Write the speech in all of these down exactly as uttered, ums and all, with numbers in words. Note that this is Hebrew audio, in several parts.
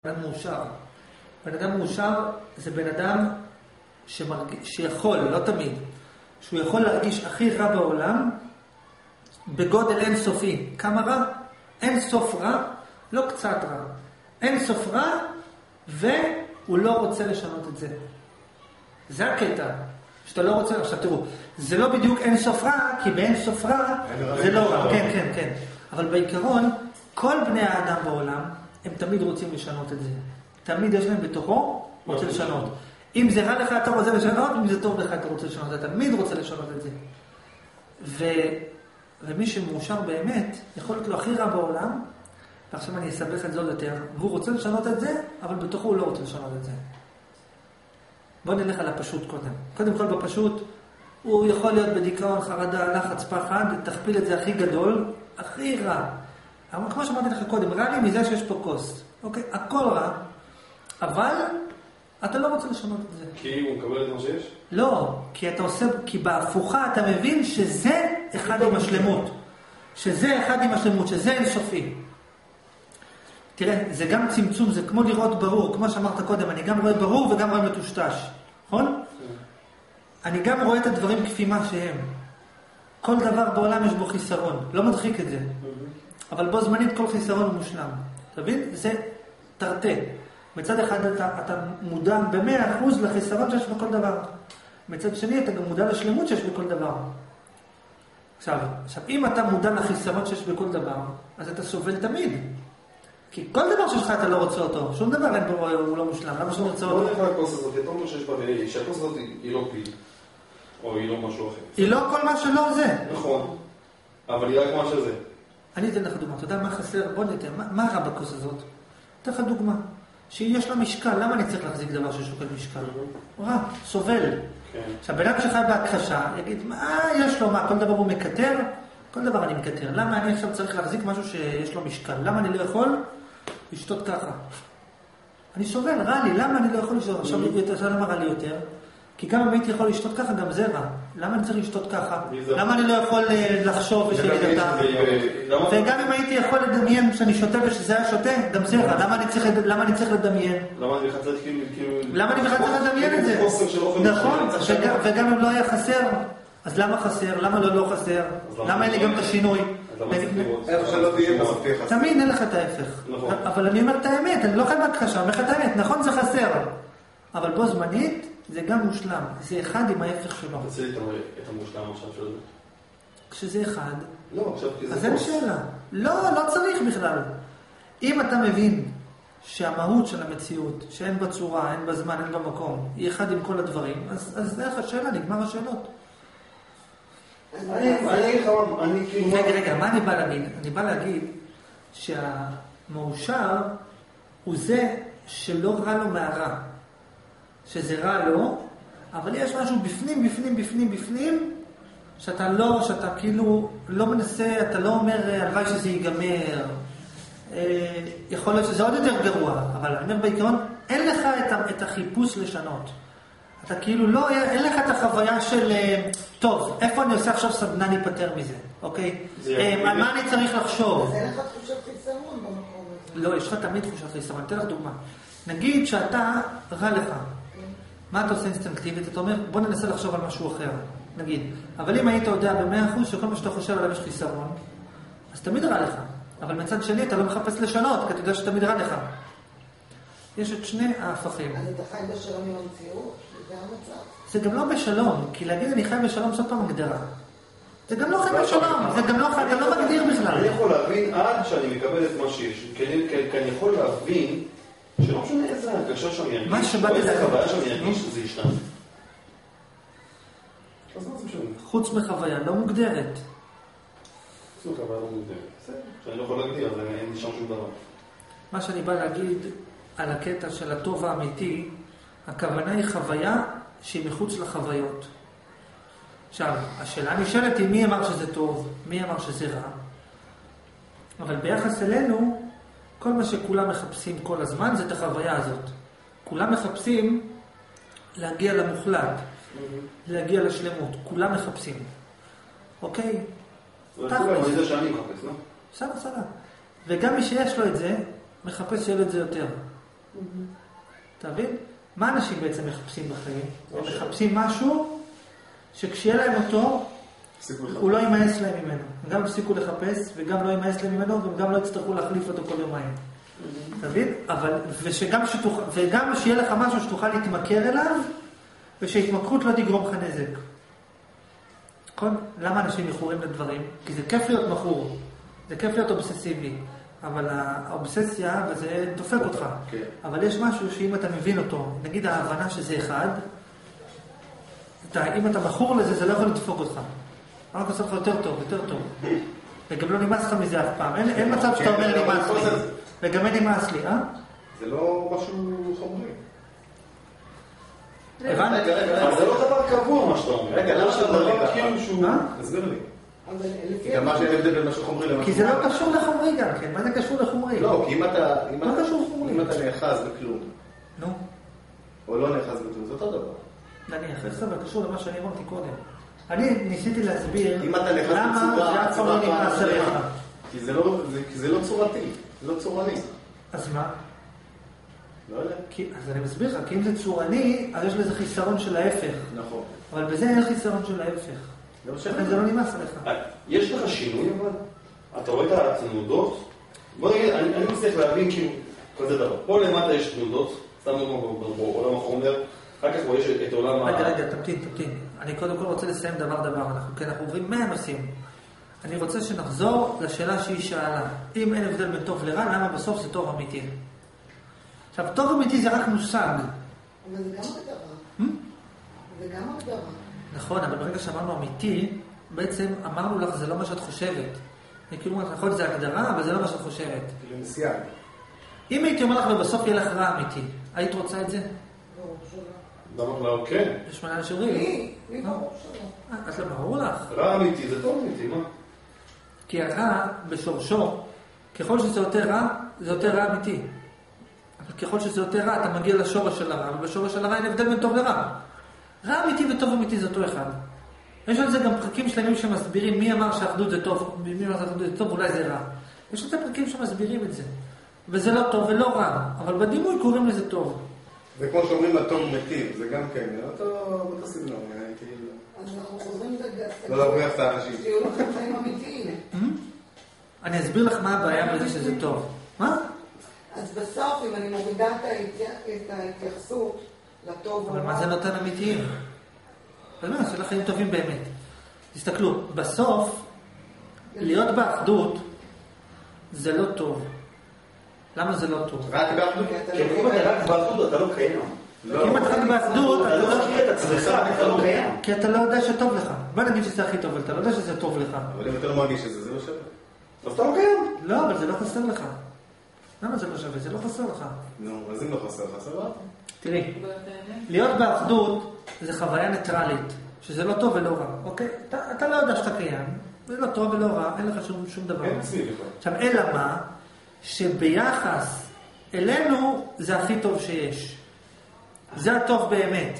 אדם מאושר. בן אדם מאושר זה בן אדם שמרג... שיכול, לא תמיד, שהוא יכול להרגיש הכי רע בעולם בגודל אינסופי. כמה רע? אין סוף רע, לא קצת רע. אין סוף רע, והוא לא רוצה לשנות את זה. זה הקטע. שאתה לא רוצה, עכשיו תראו, זה לא בדיוק אין סוף רע, כי באין סוף רע זה לא רע. כן, כן, כן. אבל בעיקרון, כל בני האדם בעולם, הם תמיד רוצים לשנות את זה. תמיד יש להם בתוכו, רוצה לשנות. אם זה רע לך, אתה רוצה לשנות, אם זה טוב לך, אתה רוצה לשנות. אתה תמיד רוצה לשנות את זה. ו... ומי שמאושר באמת, יכול להיות לו הכי רע בעולם, ועכשיו אני אסבך את זה עוד יותר, והוא רוצה לשנות את זה, אבל בתוכו הוא לא רוצה לשנות את זה. בואו נלך על הפשוט קודם. קודם כל בפשוט, הוא יכול להיות בדיכאון, חרדה, לחץ, פחד, תכפיל את זה הכי גדול, הכי רע. אבל כמו שאמרתי לך קודם, רע לי מזה שיש פה כוס. אוקיי? הכל רע, אבל אתה לא רוצה לשנות את זה. כי הוא מקבל את מה שיש? לא, כי אתה עושה, כי בהפוכה אתה מבין שזה אחד עם השלמות. שזה אחד עם השלמות, שזה אינסופי. תראה, זה גם צמצום, זה כמו לראות ברור, כמו שאמרת קודם, אני גם רואה ברור וגם רואה מטושטש, נכון? אני גם רואה את הדברים כפי מה שהם. כל דבר בעולם יש בו חיסרון, לא מדחיק את זה. אבל בו זמנית כל חיסרון הוא מושלם. אתה מבין? זה תרתי. מצד אחד אתה, אתה מודע ב-מאה אחוז לחיסרון שיש בכל דבר. מצד שני אתה גם מודע לשלמות שיש בכל דבר. עכשיו, עכשיו, אם אתה מודע לחיסרון שיש בכל דבר, אז אתה סובל תמיד. כי כל דבר שיש לך אתה לא רוצה אותו. שום דבר אין בו, הוא לא מושלם. למה שאתה רוצה אותו? לא נראה הכוס הזאת, אתה אומר שיש בה, שהכוס הזאת היא לא פיל. או היא לא משהו אחר. היא לא כל מה שלא זה. נכון. אבל היא רק מה שזה. אני אתן לך דוגמה. אתה יודע מה חסר? בוא ניתן. מה, מה רע בכוס הזאת? אתן לך דוגמה. שיש לה משקל. למה אני צריך להחזיק דבר ששוקל משקל? רע, סובל. כן. עכשיו, בן אדם שחי בהכחשה, יגיד, מה יש לו? מה, כל דבר הוא מקטר? כל דבר אני מקטר. למה אני עכשיו צריך להחזיק משהו שיש לו משקל? למה אני לא יכול לשתות ככה? אני סובל, רע לי. למה אני לא יכול לשתות? עכשיו, למה רע לי יותר? כי גם אם הייתי יכול לשתות ככה, גם זה רע. למה אני צריך לשתות ככה? למה אני לא יכול לחשוב ושאני דתה? וגם אם הייתי יכול לדמיין שאני שותה ושזה היה שותה, גם זה רע. למה אני צריך לדמיין? למה אני בכלל כאילו... למה אני בכלל צריך לדמיין את זה? נכון, וגם אם לא היה חסר, אז למה חסר? למה לא לא חסר? למה אין לי גם את השינוי? איך שלא תהיה בסופי חסר. תמיד אין לך את ההפך. אבל אני אומר את האמת, אני לא חייב בהכחשה, אני אומר את האמת, נכון זה חסר. אבל בו זמנית, זה גם מושלם. זה אחד עם ההפך שלו. תעשי לי את המושלם עכשיו של זה. כשזה אחד, לא, עכשיו כי זה אז אין שאלה. לא, לא צריך בכלל. אם אתה מבין שהמהות של המציאות, שאין בה צורה, אין בה זמן, אין בה מקום, היא אחד עם כל הדברים, אז, אז זה השאלה, נגמר השאלות. אני, אני, אני כאילו... רגע, רגע, מה אני בא להגיד? אני בא להגיד שהמאושר הוא זה שלא רע לו מהרע. שזה רע לו, אבל יש משהו בפנים, בפנים, בפנים, בפנים, שאתה לא, שאתה כאילו לא מנסה, אתה לא אומר, הלוואי שזה ייגמר. אה, יכול להיות שזה עוד יותר גרוע, אבל אני אומר בעיקרון, אין לך את, את החיפוש לשנות. אתה כאילו לא, אין לך את החוויה של, טוב, איפה אני עושה עכשיו סדנה להיפטר מזה, אוקיי? אה, על מה אני צריך לחשוב? אין לך תחושת חיסרון במקום הזה. לא, יש לך תמיד תחושת חיסרון. אני אתן לך דוגמה. נגיד שאתה רע לך. מה אתה עושה אינסטינקטיבית? אתה אומר, בוא ננסה לחשוב על משהו אחר, נגיד. אבל אם היית יודע במאה אחוז שכל מה שאתה חושב עליו יש חיסרון, אז תמיד רע לך. אבל מצד שני אתה לא מחפש לשנות, כי אתה יודע שתמיד רע לך. יש את שני ההפכים. אז אתה חי בשלום עם המציאות? זה המצב. זה גם לא בשלום, כי להגיד אני חי בשלום זאת פעם הגדרה. זה גם לא חי בשלום, זה גם לא חי, אתה לא מגדיר בכלל. אני יכול להבין עד שאני מקבל את מה שיש, כי אני יכול להבין שלא משנה איזה הרגשה שאני ארגיש, או איזה חוויה שאני ארגיש, זה ישתנה. אז מה זה משנה? חוץ מחוויה, לא מוגדרת. חוץ מחוויה לא מוגדרת. בסדר, שאני לא יכול להגדיר, אז אין לי שם שום דבר. מה שאני בא להגיד על הקטע של הטוב האמיתי, הכוונה היא חוויה שהיא מחוץ לחוויות. עכשיו, השאלה נשאלת היא מי אמר שזה טוב, מי אמר שזה רע. אבל ביחס אלינו, כל מה שכולם מחפשים כל הזמן זה את החוויה הזאת. כולם מחפשים להגיע למוחלט, להגיע לשלמות. כולם מחפשים. אוקיי? וכולם, זה שאני מחפש, לא? בסדר, בסדר. וגם מי שיש לו את זה, מחפש שיהיה לו את זה יותר. אתה מבין? מה אנשים בעצם מחפשים בחיים? הם מחפשים משהו שכשיהיה להם אותו, הוא לא יימאס להם ממנו. הם גם הפסיקו לחפש, וגם לא יימאס להם ממנו, וגם לא יצטרכו להחליף אותו כל יומיים. אתה מבין? אבל, ושגם שתוכל, וגם שיהיה לך משהו שתוכל להתמכר אליו, ושהתמכרות לא תגרום לך נזק. נכון? למה אנשים מכורים לדברים? כי זה כיף להיות מכור. זה כיף להיות אובססיבי. אבל האובססיה, וזה דופק אותך. כן. אבל יש משהו שאם אתה מבין אותו, נגיד ההבנה שזה אחד, אתה, אם אתה מכור לזה, זה לא יכול לדפוק אותך. רק עושה לך יותר טוב, יותר טוב. וגם לא נמאס לך מזה אף פעם. אין, אין מצב שאתה אומר נמאס לי. וגם אין נמאס לי, אה? זה לא משהו חומרי. הבנת? רגע, רגע, זה לא דבר קבוע מה שאתה אומר. רגע, למה שאתה דבר כאילו שהוא... אבל תסביר לי. לפי... גם מה שהבדל בין משהו חומרי למשהו... כי זה לא קשור לחומרי גם, כן? מה זה קשור לחומרי? לא, כי אם אתה... לא קשור לחומרי. אם אתה נאחז בכלום, נו, או לא נאחז בכלום, זה אותו דבר. נניח, זה קשור למה שאני אמרתי קודם. אני ניסיתי להסביר אם אתה נאחז למה בצורה... זה אף פעם לא נמאס עליך. כי זה לא, זה, כי זה לא צורתי, זה לא צורני. אז מה? לא יודע. כי, אז אני מסביר לך, כי אם זה צורני, אז יש לזה חיסרון של ההפך. נכון. אבל בזה אין חיסרון של ההפך. לכן זה לא נמאס עליך. יש לך שינוי אבל? אתה רואה את התנודות? בוא נגיד, אני, אני מצליח להבין כאילו כזה דבר. פה למטה יש תנודות, שמנו בעולם החומר, אחר כך יש את עולם ה... רגע, רגע, תמתין, תמתין. אני קודם כל רוצה לסיים דבר דבר. אנחנו, כן, אנחנו עוברים מאה נושאים. אני רוצה שנחזור לשאלה שהיא שאלה. אם אין הבדל בין טוב לרע, למה בסוף זה טוב אמיתי? עכשיו, טוב אמיתי זה רק מושג. אבל זה גם הגדרה. זה גם הגדרה. נכון, אבל ברגע שאמרנו אמיתי, בעצם אמרנו לך, זה לא מה שאת חושבת. כאילו, נכון, זה הגדרה, אבל זה לא מה שאת חושבת. כאילו מסייג. אם הייתי אומר לך, ובסוף יהיה לך רע אמיתי, היית רוצה את זה? ברור שלא. למה לא? כן. יש מלא שאומרים. לי, לי ברור שלא. אז לא ברור לך. רע אמיתי, זה טוב אמיתי, מה? כי הרע בשורשו, ככל שזה יותר רע, זה יותר רע אמיתי. אבל ככל שזה יותר רע, אתה מגיע לשורש של הרע, ובשורש של הרע אין הבדל בין טוב לרע. רע אמיתי וטוב אמיתי זה אותו אחד. יש על זה גם פרקים שלמים שמסבירים מי אמר שהאחדות זה טוב, מי אמר שהאחדות זה טוב, אולי זה רע. יש על זה פרקים שמסבירים את זה. וזה לא טוב ולא רע, אבל בדימוי קוראים לזה טוב. וכמו שאומרים הטוב מטיב, זה גם כן, אותו סגנון, כאילו... אז אנחנו חוזרים לגעת. לא להרוויח את האנשים. שיהיו לכם חיים אמיתיים. אני אסביר לך מה הבעיה בזה שזה טוב. מה? אז בסוף, אם אני מורידה את ההתייחסות לטוב... אבל מה זה נותן אמיתיים? אז מה, שאלה חיים טובים באמת. תסתכלו, בסוף, להיות באחדות זה לא טוב. למה זה לא טוב? רק באחדות? כי אם אתה רק באחדות, אתה לא קיים. אם אתה רק באחדות, אתה לא מכיר את עצמך, אתה לא קיים. כי אתה לא יודע שטוב לך. בוא נגיד שזה הכי טוב, אבל אתה לא יודע שזה טוב לך. אבל אם אתה לא מרגיש את זה, זה לא שווה. אז אתה לא קיים. לא, אבל זה לא חסר לך. למה זה לא שווה? זה לא חסר לך. נו, אז אם לא חסר לך, סבבה. תראי, להיות באחדות זה חוויה ניטרלית, שזה לא טוב ולא רע, אוקיי? אתה, אתה לא יודע שאתה קיים, זה לא טוב ולא רע, אין לך שום, שום דבר. אין עצמי בכלל. עכשיו, אלא מה? שביחס אלינו זה הכי טוב שיש. זה הטוב באמת.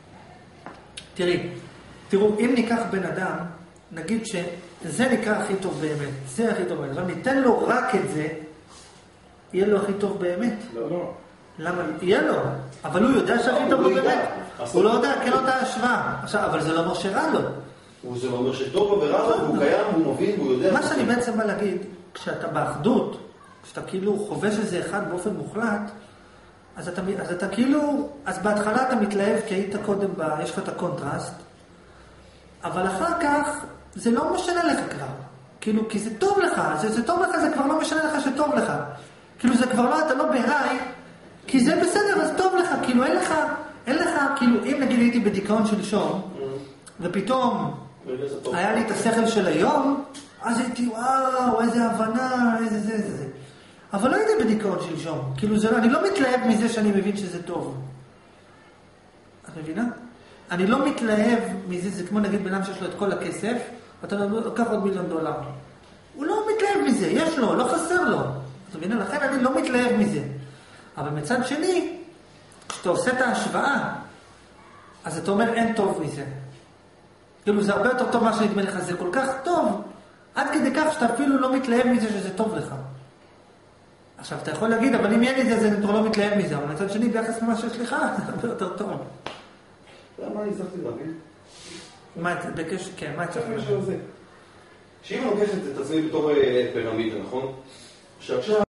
תראי, תראו, אם ניקח בן אדם, נגיד שזה נקרא הכי טוב באמת, זה הכי טוב באמת, אבל ניתן לו רק את זה, יהיה לו הכי טוב באמת. לא, לא. למה? יהיה לו, אבל הוא יודע שהכי טוב לו באמת. הוא לא יודע, כן אותה השוואה. עכשיו, אבל זה לא אומר שרע לו. זה לא אומר שטוב לו ורע לו, הוא קיים, הוא מבין, הוא יודע. מה שאני בעצם בא להגיד, כשאתה באחדות, כשאתה כאילו חובש איזה אחד באופן מוחלט, אז אתה, אז אתה כאילו, אז בהתחלה אתה מתלהב כי היית קודם, ב, יש לך את הקונטרסט, אבל אחר כך זה לא משנה לך כבר. כאילו, כי זה טוב לך, זה, זה טוב לך, זה כבר לא משנה לך שטוב לך. כאילו, זה כבר לא, אתה לא בהיי, כי זה בסדר, אז טוב לך, כאילו, אין לך, אין לך, כאילו, אם נגיד הייתי בדיכאון שלשום, ופתאום היה לי את השכל של היום, אז הייתי, וואו, איזה הבנה, איזה זה, איזה זה. אבל לא הייתי בדיכאון שלשום. כאילו, זה לא, אני לא מתלהב מזה שאני מבין שזה טוב. את מבינה? אני לא מתלהב מזה, זה כמו נגיד בן אדם שיש לו את כל הכסף, ואתה לוקח עוד מיליון דולר. הוא לא מתלהב מזה, יש לו, לא חסר לו. את מבינה? לכן אני לא מתלהב מזה. אבל מצד שני, כשאתה עושה את ההשוואה, אז אתה אומר, אין טוב מזה. כאילו, זה הרבה יותר טוב מה שנדמה לך, זה כל כך טוב, עד כדי כך שאתה אפילו לא מתלהב מזה שזה טוב לך. עכשיו, אתה יכול להגיד, אבל אם אין את זה, אז אני כבר לא מתלהב מזה. אבל מצד שני, ביחס למה שיש לך, זה הרבה יותר טוב. אתה יודע מה אני הצלחתי להבין? מה, בקש... כן, מה הצלחתי להבין? שאם אני לוקח את עצמי בתור פירמידה, נכון? שעכשיו